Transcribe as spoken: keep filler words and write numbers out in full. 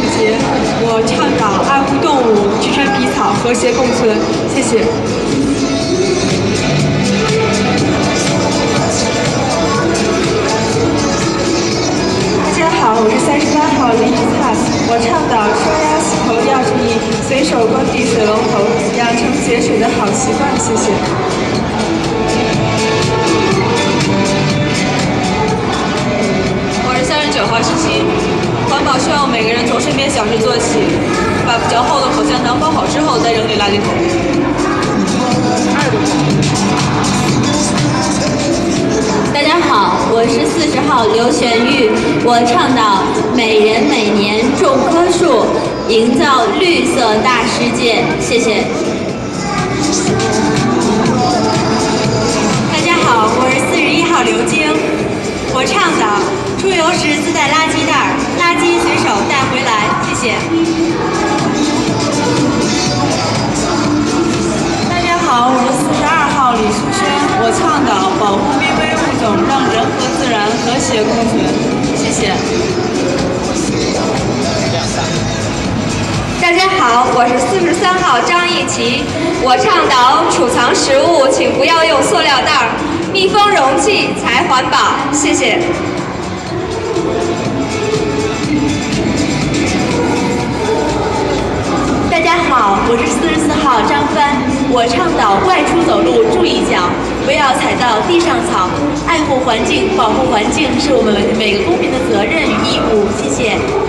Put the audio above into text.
节，我倡导爱护动物，居山皮草，和谐共存。谢谢。大家好，我是三十八号林一灿，我倡导刷牙洗头要注意，随手关闭水龙头，养成节水的好习惯。谢谢。 我是三十九号诗琪，环保需要每个人从身边小事做起，把比较厚的口香糖包好之后再扔进垃圾桶。 大家好，我是四十号刘玄玉，我倡导每人每年种棵树，营造绿色大世界。谢谢。 大家好，我是四十一号刘晶，我倡导出游时自带垃圾袋，垃圾随手带回来。谢谢。 大家好，我是四十二号李淑轩，我倡导保护濒危物种，让人和自然和谐共存。谢谢。 大家好，我是四十三号张艺琪，我倡导储藏食物请不要用塑料袋，密封容器才环保。谢谢。 大家好，我是四十四号张帆，我倡导外出走路注意脚，不要踩到地上草，爱护环境，保护环境是我们每个公民的责任与义务。谢谢。